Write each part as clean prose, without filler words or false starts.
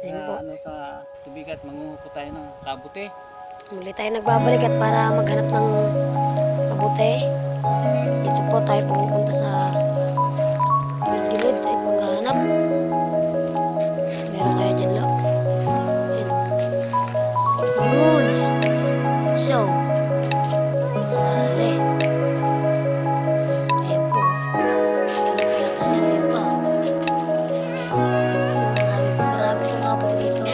sa tubigat, manguho po tayo ng kabute. Muli tayo nagbabalik at para maghanap ng kabute. Dito po tayo pupunta sa gilid at maghanap. Meron kaya dyan lang. Yun. So, sali. Ayan po. Meron kaya tayo dyan pa. Marami pong kabute dito.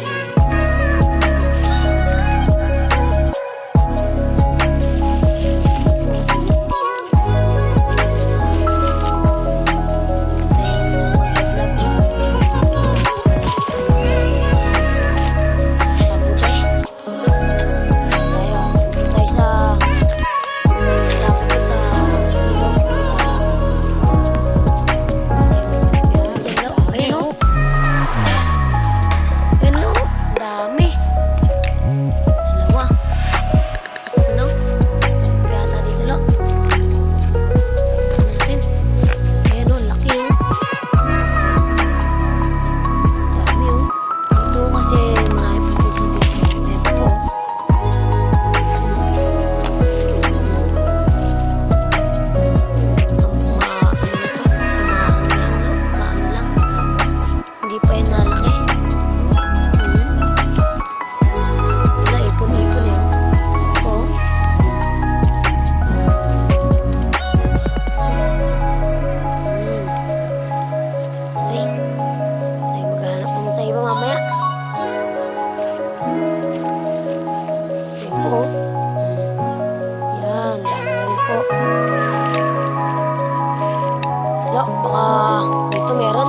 Baka dito meron.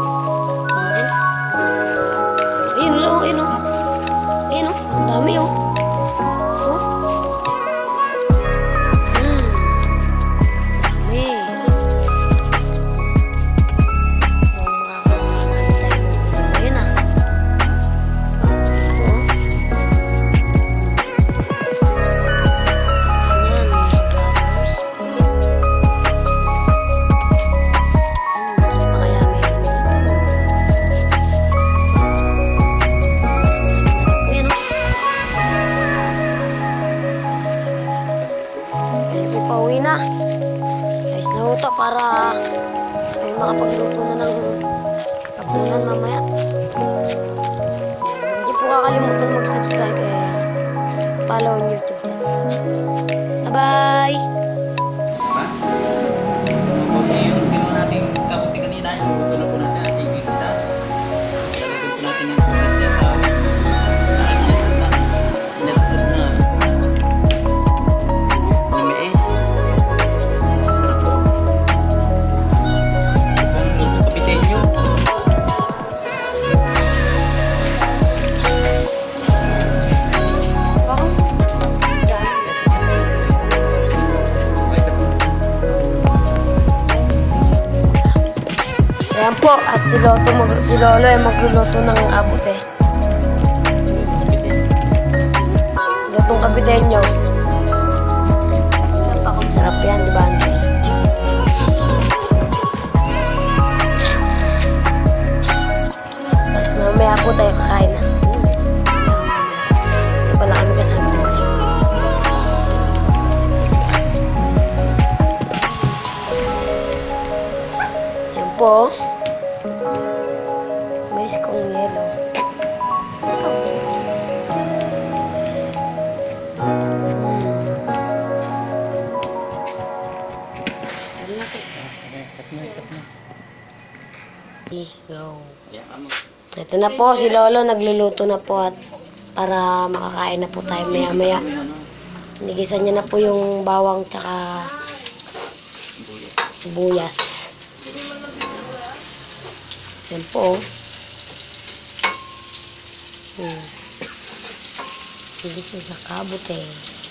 Ayun o, ayun o. Ayun o, dami o. Dami. Ayun ah. Pauwi na. Ayos na huto para may makapagluto na ng kapunan mamaya. Hindi po kakalimutan mag-subscribe follow on YouTube. Bye-bye! Yung ginawa natin kabute kanina, yung tulog po natin natin dito sa lalagyan po natin yung sugat niya sa inatod na mais. Ayan po, at si Lolo ay magluluto ng kabute. Lutong kabitenyo. Sarap yan, di ba? Tapos mamaya po tayo kakain na. Hindi pala kami kasama. Ayan po. Mais kong yelo. Go. Ito na po, si Lolo nagluluto na po at para makakain na po tayo maya-maya. Nigisan niya na po yung bawang tsaka sibuyas. Yan po. Nigisan sa kabute.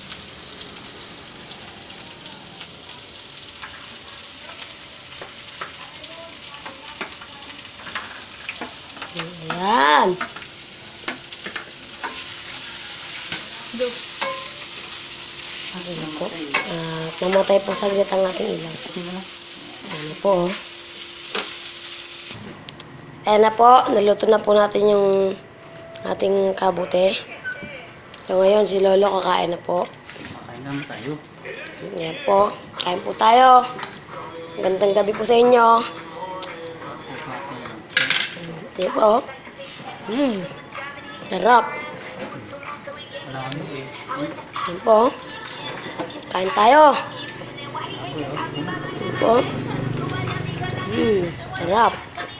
Ayan. Okay po. Namatay po saglit ang ating ilaw. Ano po. Ayan na po, naluto na po natin yung ating kabuti. So ngayon, si Lolo kakain na po. Kakain naman tayo. Ayan po, kain po tayo. Gandang gabi po sa inyo. Ayan po. Sarap. Wala kami eh. Ayan po. Kain tayo. Ayan po. Sarap.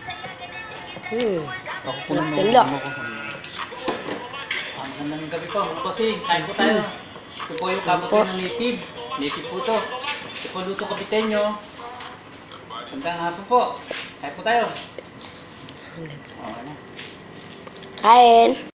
Ako po Sarap naman. yun lang. Ang ganda ng gabi po, mga kasing. Kain po tayo. Ito po yung kabuti ng native. Native po to. Ito po luto kapitenyo. Gandang hapon po. Kain po tayo. Okay na. Kain.